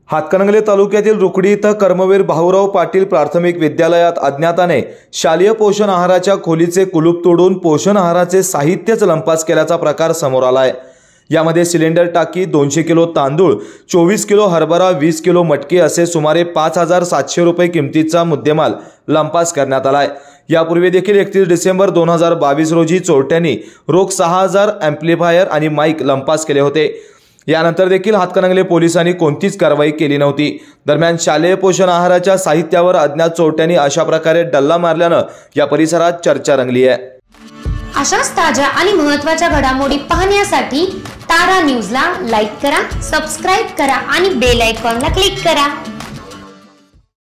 हातकणंगले तालुक्यातील रुकडी इथं कर्मवीर भाऊराव पाटील प्राथमिक विद्यालयात अज्ञाताने शालेय पोषण आहाराच्या खोलीचे कुलूप तोडून पोषण आहाराचे साहित्यच लंपास केल्याचा प्रकार समोर आलाय। यामध्ये सिलेंडर टाकी, 200 किलो तांदूळ, 24 किलो हरभरा, 20 किलो मटकी असे सुमारे 5700 रुपये किमतीचा मुद्देमाल लंपास करण्यात आलाय। यापूर्वी देखील 31 डिसेंबर 2022 रोजी चोरट्यांनी रोख 6000 एम्प्लिफायर आणि माईक लंपास केले होते। यानंतर देखील हातकणंगले पोलिसांनी कोणतीच कारवाई केली नव्हती। दरम्यान शालेय पोषण आहाराच्या साहित्यावर अज्ञात चोरट्यांनी अशा प्रकारे डल्ला मारल्यानं या परिसरात चर्चा रंगली आहे। अशाच ताज्या आणि महत्त्वाच्या घडामोडी पाहण्यासाठी तारा न्यूजला लाईक करा, सबस्क्राइब करा आणि बेल आयकॉनला क्लिक करा।